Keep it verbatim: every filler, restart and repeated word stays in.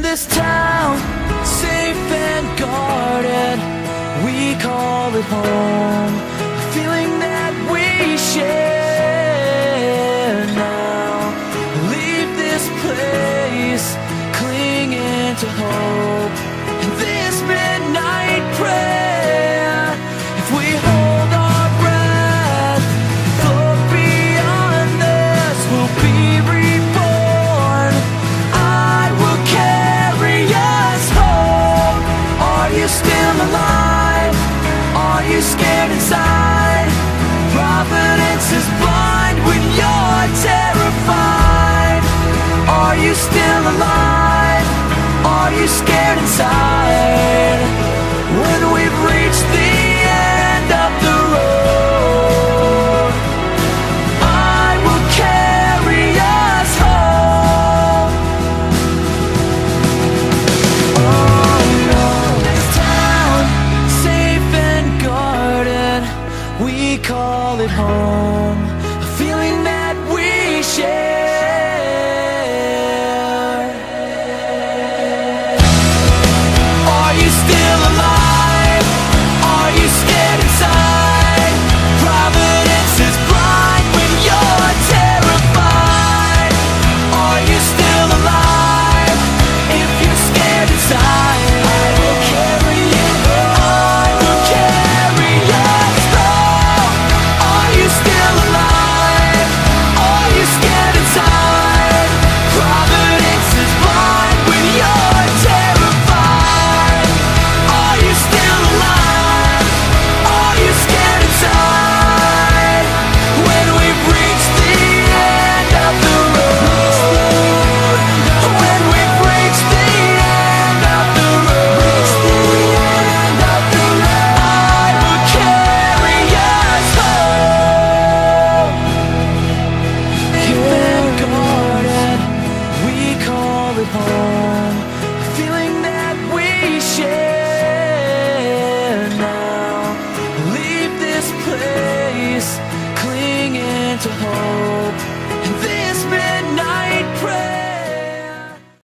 this town, safe and guarded, we call it home. A feeling that we share now. Leave this place, clinging to hope. And this midnight prayer, if we hold our breath, float beyond this, we'll be reborn. I will carry us home. Are you still alive? Are you scared inside? Providence is blind when you're terrified. Are you still alive? Are you scared inside? When we've reached the end of the road, I will carry us home. Oh no, this town, safe and guarded, we call it home. A feeling that we share. Are you still alive? Are you scared inside? Providence is blind when you're terrified. Are you still alive? If you're scared inside, I will carry you home. I will carry us home. Are you still alive? Are you scared inside? Providence is blind when you're terrified. Are you still alive? Are you scared inside? When we've reached the end of the road, when we've reached the end of the road, I will carry us home. Keep it guarded, we call it home. A feeling that we share now. Leave this place, clinging to hope.